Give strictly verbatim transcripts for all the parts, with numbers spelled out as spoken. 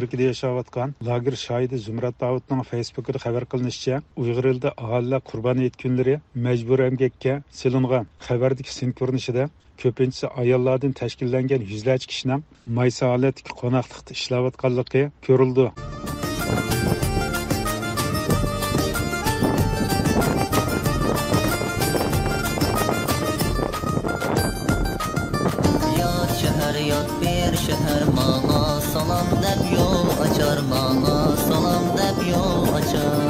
Amerikada yaşayotgan lager shoidi Zumrat Davudning Facebook'ida xabar qilinishicha, Uyg'ur elida aholilar Qurbon hayit kunlari majbur emgakka silingan. Xabardagi sin ko'rinishida ko'pincha ayollardan tashkillangan yuzlarcha kishining maysa holatdagi qo'noqlikda ishlayotganligi ko'rildi. Yot bir şehir mana salam deb yol açar mana salam deb yol açar.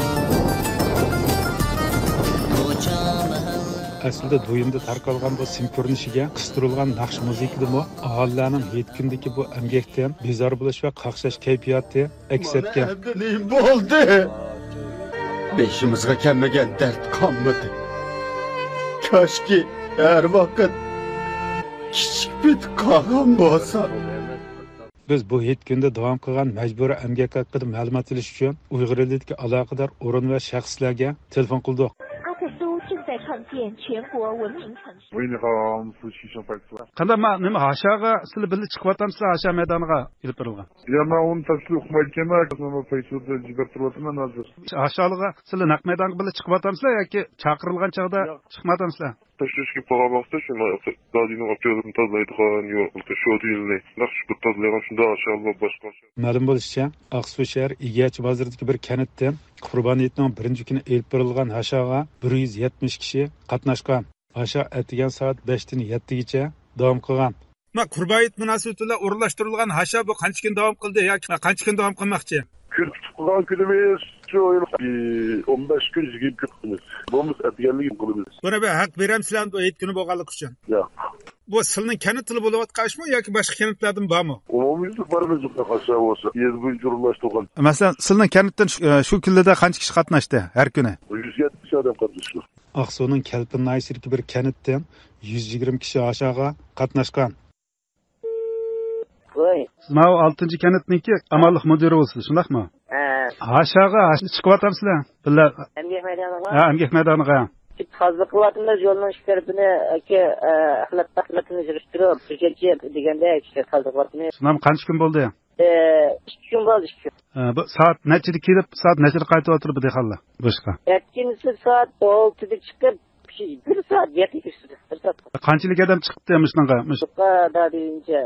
Aslida do'yinda tarqalgan bu sim ko'rinishiga qistirulgan naqsh muzikadimi aholilarning hayit kundagi bu emgakdan bezor bo'lish va qaqshash kayfiyati aks etgan. Ne bo'ldi? Beshimizga kelmagan dard qolmadi. Koshki har vaqt kichik bit qolgan bo'lsa. Biz bu hayit kunda davom qilgan majburiy emgak haqida ma'lumot olish uchun Uyg'ur elidagi aloqador o'rin va shaxslarga telefon qildik. 在创建全国文明城市。 Qanday ma nima hashaga sizlar birga chiqyapsizlar hasha maydoniga ilib berilgan. Ya men uni tafsil o'qimayotganman, men Facebookda jigartiryapman hozir. Hashaga sizlar naq maydonga birga chiqyapsizlar yoki chaqirilgan chog'da chiqmadingizlar? Tashvishga qarabaqda shuni dadini operatorni tozlaydigan yo'q, shu deyildi. Yaxshi bir tozlagan shunda inshaalloh boshqa. Ma'lum bo'lishicha, Aqsuv shahar Igachi bozoridagi bir kanitdan Qurbon hayitining birinchi kuni elib berilgan hashaga bir yuz yetmish kishi qatnashgan. Hasha atigan soat besh dan yetti gacha davom qilgan. Ma Qurbon hayit munosabati bilan o'rinlashtirilgan hasha bu qancha kun davom qildi yoki qancha kun davom qilmoqchi? Kun tutgan kunimiz shu o'n besh kun yigirma kun qilamiz. Bo'lmasa atiganlik qilamiz. Buna bir haq beramsizlar bu hayit kuni bo'lganlik uchun. Yo'q. Bu sizning kanitli bo'layotganmi yoki boshqa kanitlardan bormi? Umumiyda barimiz qasha bo'lsa, yuz bo'yicha o'rinlashtirgan. Masalan, sizning kanitdan shu kunlarda qancha kishi qatnashdi har kuni? yuz yetmish odam qatnashdi. Aqsuning Kalpin Naysidagi bir kanitdan yuz yigirma kishi hashaga qatnashgan. Voy. Mana oltinchi kanitniki amallik mudiri bo'lsiz, shundaqmi? Ha. Hashaga chiqyapsizlar. Billar. Emgak maydoniga. Ha, emgak maydoniga. Hozir qilyapmiz yo'lning ishlarni aka axlat taqlatini yig'ishtirib, projekt deganda ishlar hozir qilyapmiz. Sinam qancha kun bo'ldi? Eh, ikki kun bo'ldi, ikki kun. Bu soat nechida kelib, soat nechida qaytib o'tirib dehqonlar boshqa? Ikkinchi soat oltida chiqib, bir soat yetib kirdi. Bir soat. Qanchalik odam chiqibdi shunga? Shunga deyincha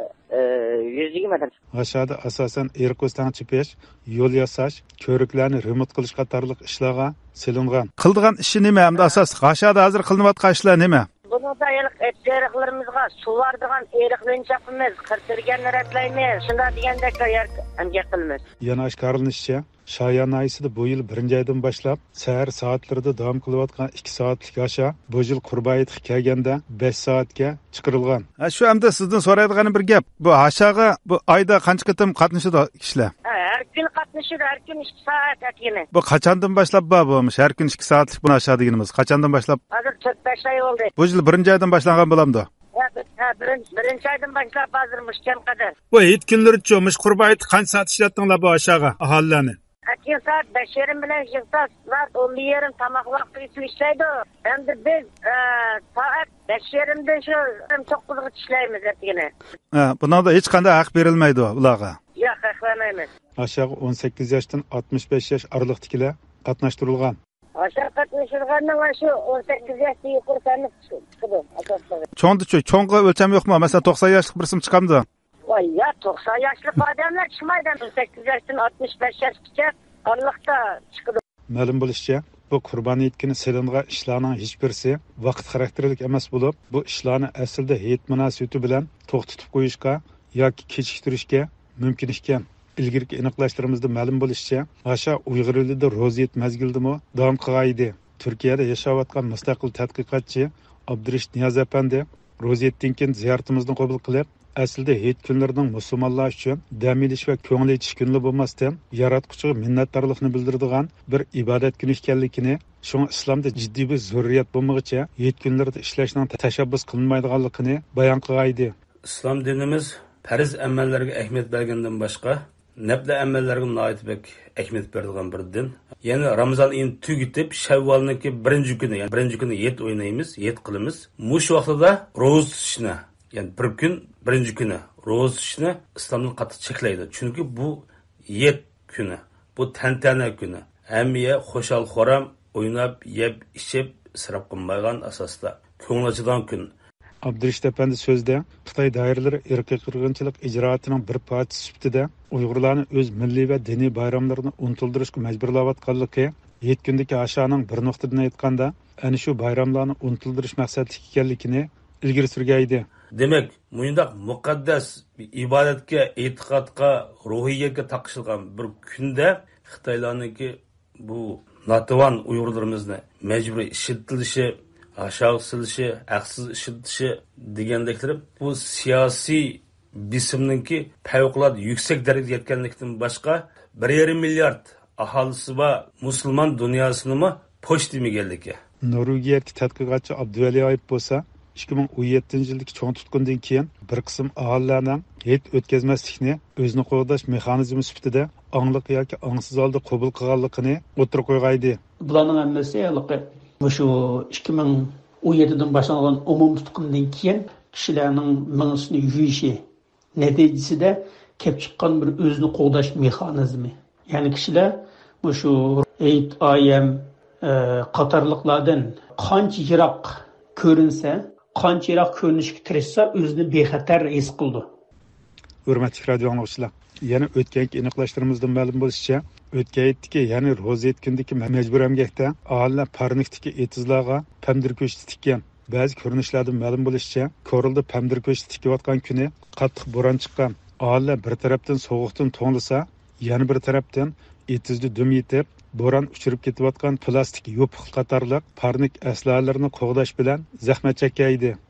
yuz yigirma odam. Hashada asosan erkosdan chipish, yo'l yasash, ko'riklarni remont qilish qatorliq ishlarga silingan. Qildigan ishi nima? Hamda asos Hashada hozir qilinayotgan ishlar nima? Bunda yiliq eriqlarimizga suvar degan eriqlarni chaqimiz, qirtirganni ratlaymiz. Shunda degandek emgak qilamiz. Yana oshkorlanishicha, Shoyan ayisida bu yil birinchi oydan boshlab sahar soatlarida davom qilayotgan ikki soatlik hasha bu yil Qurbon hayitiga kelganda besh soatga chiqarilgan. Ha, shu hamda sizdan so'raydigan bir gap. Bu hashaga bu oyda qancha qatim qatnashadi kishilar? Har kun qatnashadi, har kun ikki soat akini. Bu qachondan boshlab bo'lmish? Har kun ikki soatlik buni hasha deganimiz. Qachondan boshlab? Hozir to'rt besh oy bo'ldi. Bu yil birinchi oydan boshlangan bo'lamdi. Ha, birinchi birinchi oydan boshlab hozir mushkam qadar. Bu hayit kunlaricha mush Qurbon hayiti qancha soat ishlatdinglar bu hashaga aholilarni? Akil saat besh yarim bilan yig'sa saat o'n yarim tamoq vaqti ishlaydi. Endi biz soat besh yarimdan shu to'qqizga ishlaymiz ertagini. Ha, bundan hech qanday haq berilmaydi ularga. Yo'q, haq bermaymiz. Hashaga o'n sakkiz yoshdan oltmish besh yosh araliqdagilar qatnashtirilgan. Hasha qatnashtirgandan shu o'n sakkiz yoshdan yuqori sanib chiqdi asosda. Cho'ngdi-chu, cho'ng'i o'lcham yo'qmi? Masalan to'qson yoshlik birsim chiqamdi. Voy, ya to'qson yoshlik odamlar chiqmaydi. o'n sakkiz yoshdan oltmish besh yoshgacha araliqda chiqdi. Ma'lum bo'lishicha, bu Qurbon hayit kuni silingan ishlarning hech birisi vaqt xarakterlik emas bo'lib, bu ishlarni aslida hayit munosabati bilan to'xtatib qo'yishga yoki kechiktirishga mumkin ekan. Ilgirki aniqlashlarimizda ma'lum bo'lishicha, hasha Uyg'ur elida ro'ziyat mazgildimi davom qilgaydi. Turkiyada yashayotgan mustaqil tadqiqotchi Abdurish Niyoz apandi ro'ziyatdan keyin ziyoratimizni qabul qilib, aslida hayit kunlarining musulmonlar uchun dam olish va ko'ngil etish kunli bo'lmasdan yaratquchiga minnatdorlikni bildiradigan bir ibodat kuni ekanligini, shunga islomda jiddiy bir zurriyat bo'lmagicha hayit kunlarida ishlashning tashabbus qilinmaydiganligini bayon qilgaydi. Islom dinimiz farz amallarga ahamiyat bergandan boshqa nafl amallarga noitbek ahamiyat beradigan bir din. Ya'ni Ramazon oyini tugatib, Shavvolniki birinchi kuni, ya'ni birinchi kuni yet o'ynaymiz, yet qilamiz. Mush vaqtida ro'za tutishni, ya'ni bir kun birinchi kuni ro'za tutishni islomda qattiq cheklaydi. Chunki bu yet kuni. Bu tantana kuni. Hammaga xo'shal xoram o'ynab, yeb, ichib, isrof qilmagan asosda ko'ngil ochigan kun. Abdurashid Efendi so'zda Xitoy doiralari irqiy qirg'inchilik ijroatining bir parchasi sifatida Uyg'urlarni o'z milliy va diniy bayramlarini unutildirishga majburlayotganligi, yet kundagi ashaning bir nuqtadan aytganda, ana shu bayramlarni unutildirish maqsadli ekanligini ilgari surgaydi. Demak, bundaq muqaddas ibodatga, e'tiqodga, ruhiyatga taqishilgan bir kunda Xitoylarniki bu Nativan Uyg'urlarimizni majburiy ishitilishi, aşağı silishi, haqsiz ishitishi degandeklar bu siyosiy bisimninki favqulodda yuksak darajaga yetganlikdan boshqa bir yarim milliard aholisi va musulmon dunyosini poch demaganligi. Norvegiyalik tadqiqotchi Abduvali Oyib bo'lsa, ikki ming o'n yettinchi yildagi cho'ng tutqundan keyin bir qism aholilarning hech o'tkazmaslikni o'zini qo'g'dash mexanizmi sifatida angliq yoki angsiz holda qabul qilganligini o'tirib qo'ygaydi. Bularning hammasi shu ikki ming o'n yettidan boshlangan umum tutqundan keyin kishilarning mingsini yuyishi natijasida kelib chiqqan bir o'zini qo'g'dash mexanizmi. Ya'ni kishilar shu eight I M qatorliqlardan qancha yiroq ko'rinsa, qancha yiroq ko'rinishga tirishsa, o'zini bexatar his qildi. Hurmatli radio anglovchilar, yana o'tgangi aniqlashtirimizdan ma'lum bo'lishicha, o'tgan yetdiki, ya'ni ro'za kundagi majbur emgakda aholilar parnikdagi etizlarga pamdir ko'shti tikkan. Ba'zi ko'rinishlardan ma'lum bo'lishicha, Korilda pamdir ko'shti tikayotgan kuni qattiq bo'ron chiqqan. Aholilar bir tarafdan sovuqdan to'nlisa, yana bir tarafdan etizda dum yetib, bo'ron uchirib ketayotgan plastik yopiq qatorliq parnik aslalarini qo'g'dash bilan zahmat chekkaydi.